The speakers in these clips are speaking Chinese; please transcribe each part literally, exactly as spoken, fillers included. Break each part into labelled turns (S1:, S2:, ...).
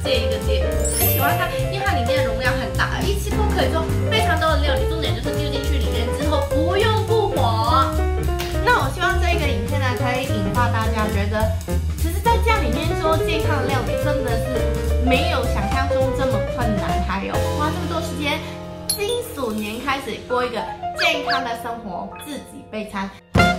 S1: 这一个电锅，很喜欢它，因为它里面的容量很大，一次都可以做非常多的料理。重点就是丢进去里面之后不用顾火。那我希望这个影片呢，可以引发大家觉得，其实在家里面做健康料理真的是没有想象中这么困难，还有花这么多时间，金鼠年开始过一个健康的生活，自己备餐。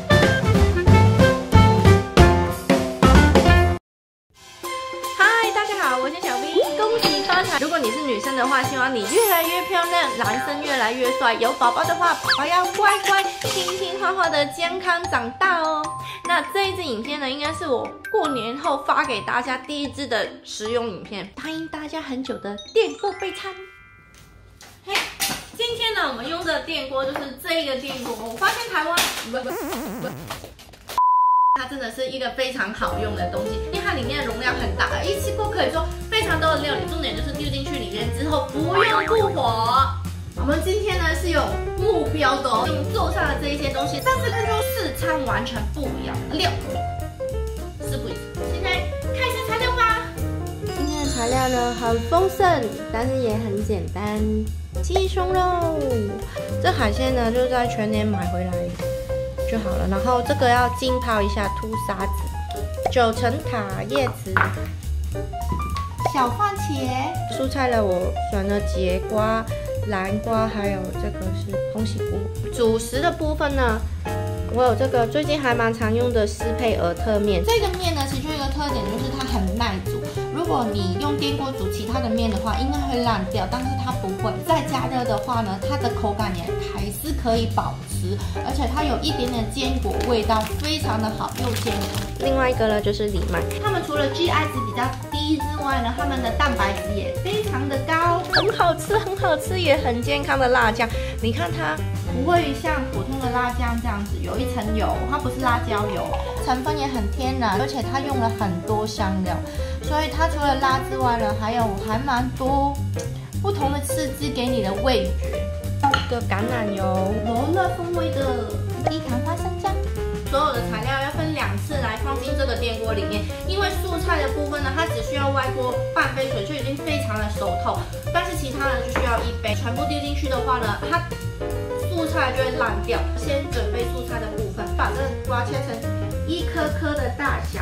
S1: 我是小兵，恭喜发财！如果你是女生的话，希望你越来越漂亮，男生越来越帅。有宝宝的话，宝宝要乖乖、听听话话的健康长大哦。那这一支影片呢，应该是我过年后发给大家第一支的实用影片，答应大家很久的电锅备餐。嘿，今天呢，我们用的电锅就是这个电锅。我发现台湾不不不。它真的是一个非常好用的东西，因为它里面的容量很大，一次过可以做非常多的料理。重点就是丢进去里面之后不用顾火。我们今天呢是有目标的哦，用做上的这一些东西，上次跟做四餐完全不一样的料。事不宜迟，现在看一下材料吧。
S2: 今天的材料呢很丰盛，但是也很简单。鸡胸肉，这海鲜呢就是在全年买回来就好了，然后这个要浸泡一下，吐沙子，九层塔叶子，
S1: 小番茄，
S2: 蔬菜呢我选了节瓜、南瓜，还有这个是红喜菇。主食的部分呢，我有这个最近还蛮常用的斯佩尔特面。
S1: 这个面呢，其中一个特点就是它很耐煮。如果你用电锅煮其他的面的话，应该会烂掉，但是它不会。再加热的话呢，它的口感也还是可以保持，而且它有一点点坚果味道，非常的好，又坚果。
S2: 另外一个呢就是藜麦，
S1: 它们除了 G I 值比较低之外呢，它们的蛋白质也非常的高，
S2: 很好吃，很好吃，也很健康的辣酱。你看它
S1: 不会像普通的辣酱这样子有一层油，它不是辣椒油，成分也很天然，而且它用了很多香料，所以它除了辣之外呢，还有还蛮多不同的刺激给你的味觉。
S2: 这个橄榄油，
S1: 罗勒风味的低糖花生酱。所有的材料要分两次来放进这个电锅里面，因为素菜的部分呢，它只需要外锅半杯水就已经非常的熟透，但是其他的就需要一杯。全部丢进去的话呢，它素菜就会烂掉。先准备素菜的部分，把这个瓜切成一颗颗的大小。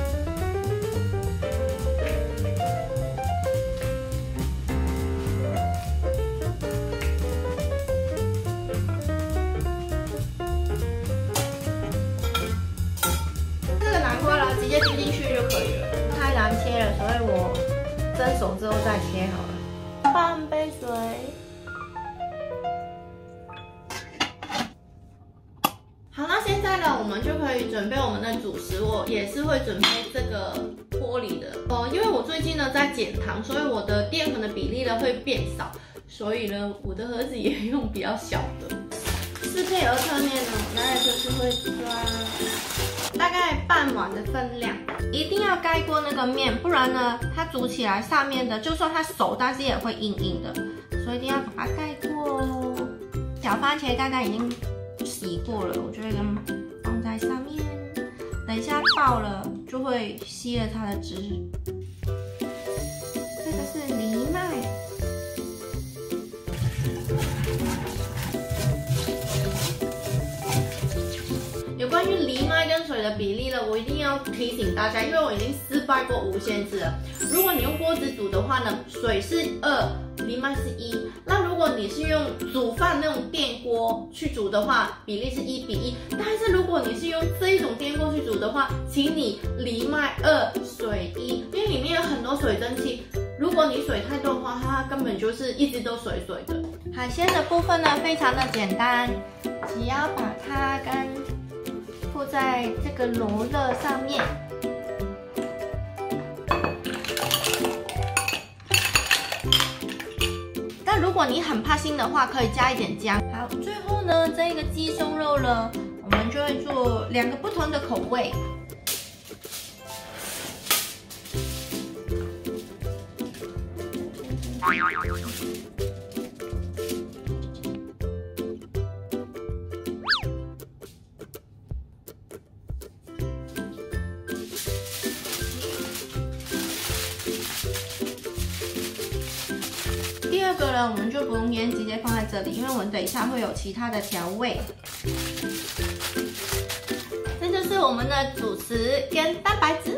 S1: 直接丢进去就可以了，太难切了，所以我蒸熟之后再切好了。半杯水，好，那现在呢，我们就可以准备我们的主食。我也是会准备这个玻璃的哦，因为我最近呢在减糖，所以我的淀粉的比例呢会变少，所以呢我的盒子也用比较小的。斯佩尔特面呢，我大概就是会抓大概半碗的分量，一定要盖过那个面，不然呢，它煮起来上面的就算它熟，但是也会硬硬的，所以一定要把它盖过哦。小番茄刚刚已经洗过了，我就会跟放在上面，等一下爆了就会吸了它的汁。这个是藜麦。有关于藜麦跟水的比例呢，我一定要提醒大家，因为我已经失败过无限次了。如果你用锅子煮的话呢，水是二，藜麦是一。那如果你是用煮饭那种电锅去煮的话，比例是一比一。但是如果你是用这一种电锅去煮的话，请你藜麦二，水一，因为里面有很多水蒸气。如果你水太多的话，它根本就是一直都水水的。海鲜的部分呢，非常的简单，只要把它跟铺在这个罗勒上面，但如果你很怕腥的话，可以加一点姜。好，最后呢，这个鸡胸肉呢，我们就会做两个不同的口味。
S2: 第二个呢，我们就不用腌，直接放在这里，因为我们等一下会有其他的调味。这就是我们的主食跟蛋白质。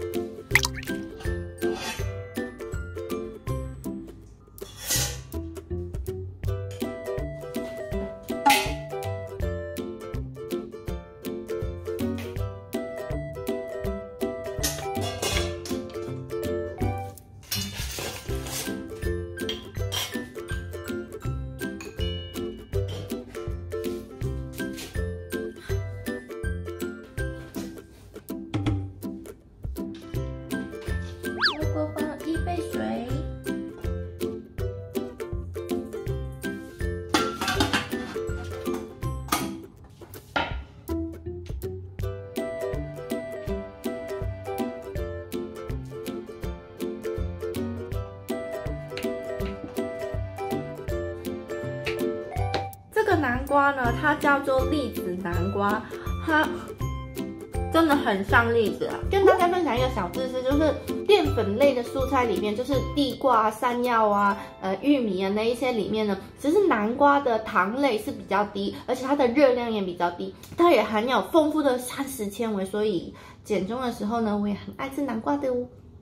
S2: 这个南瓜呢，它叫做栗子南瓜，它真的很像栗子啊。跟大家分享一个小知识，就是淀粉类的蔬菜里面，就是地瓜、山药啊、呃玉米啊那一些里面呢，其实南瓜的糖类是比较低，而且它的热量也比较低，它也含有丰富的膳食纤维，所以减重的时候呢，我也很爱吃南瓜的哦。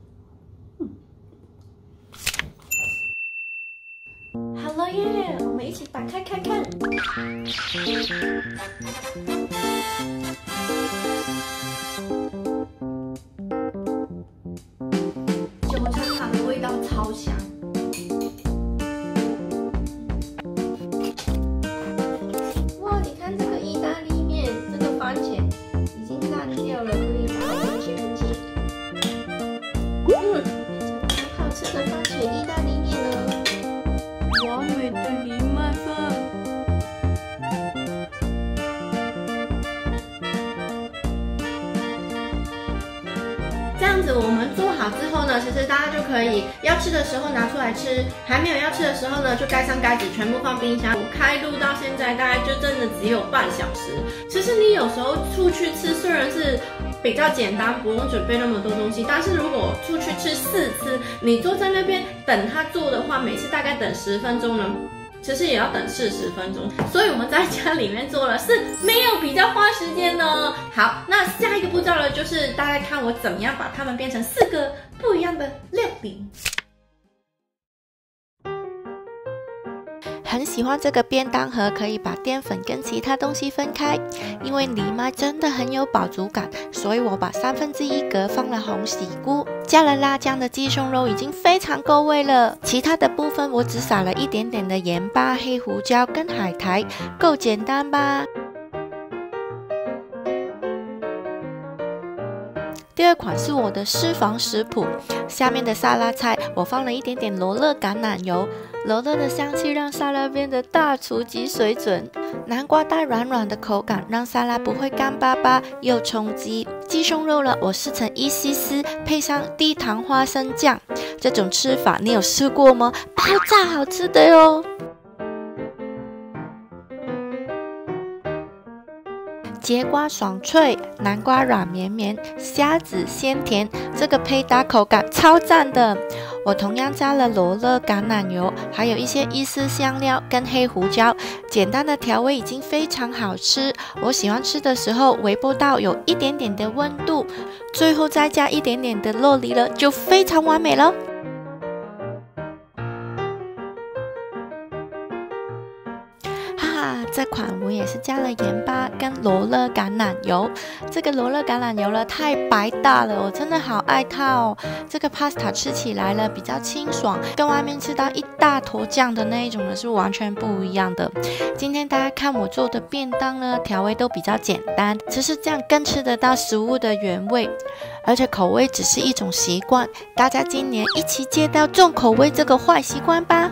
S2: 好了耶，我们一起打开看看。九层塔的味道超香。哇，你看这个意大利面，这个番茄已经烂掉了，可以把它分切分切。嗯，很好吃的番茄意大利面呢。完美的藜麦饭，这样子我们做好之后呢，其实大家就可以要吃的时候拿出来吃，还没有要吃的时候呢，就盖上盖子，全部放冰箱。我开录到现在大概就真的只有半小时。其实你有时候出去吃，虽然是比较简单，不用准备那么多东西。但是如果出去吃试吃，你坐在那边等他做的话，每次大概等十分钟呢，其实也要等四十分钟。所以我们在家里面做了是没有比较花时间的哦。好，那下一个步骤呢，就是大家看我怎么样把它们变成四个不一样的料理。
S3: 很喜欢这个便当盒，可以把淀粉跟其他东西分开，因为藜麦真的很有饱足感，所以我把三分之一格放了红喜菇，加了辣酱的鸡胸肉已经非常够味了。其他的部分我只撒了一点点的盐巴、黑胡椒跟海苔，够简单吧？第二款是我的私房食谱，下面的沙拉菜我放了一点点罗勒橄榄油，罗勒的香气让沙拉变得大厨级水准。南瓜带软软的口感，让沙拉不会干巴巴又冲击。鸡胸肉呢，我撕成一丝丝，配上低糖花生酱，这种吃法你有试过吗？爆炸好吃的哟！节瓜爽脆，南瓜软绵绵，虾子鲜甜，这个配搭口感超赞的。我同样加了罗勒橄榄油，还有一些伊斯香料跟黑胡椒，简单的调味已经非常好吃。我喜欢吃的时候微波到有一点点的温度，最后再加一点点的酪梨了，就非常完美了。这款我也是加了盐巴跟罗勒橄榄油，这个罗勒橄榄油呢太白大了，我真的好爱它哦。这个 pasta 吃起来呢比较清爽，跟外面吃到一大坨酱的那一种呢是完全不一样的。今天大家看我做的便当呢，调味都比较简单，其实这样更吃得到食物的原味，而且口味只是一种习惯，大家今年一起戒掉重口味这个坏习惯吧。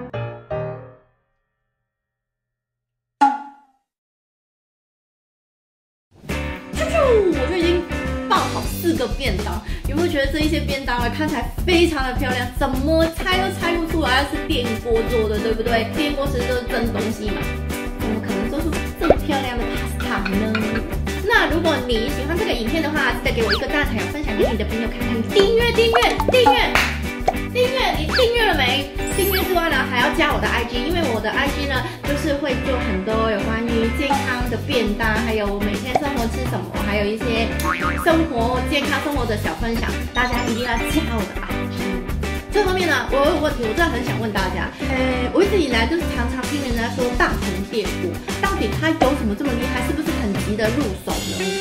S2: 我就已经爆好四个便当，有没有觉得这一些便当呢看起来非常的漂亮，怎么猜都猜不出来是电锅做的，对不对？电锅其实都是蒸东西嘛，怎么可能做出这么漂亮的 pasta 呢？那如果你喜欢这个影片的话，记得给我一个赞，还有分享给你的朋友看看，订阅订阅订阅订阅，你订阅了没？订阅之外呢，还我的 I G 呢，就是会做很多有关于健康的便当，还有我每天生活吃什么，还有一些生活健康生活的小分享，大家一定要加我的 I G。最后面呢，我有个问题，我真的很想问大家，呃，我一直以来就是常常听人家说大同电锅，到底它有什么这么厉害？是不是很值得入手呢？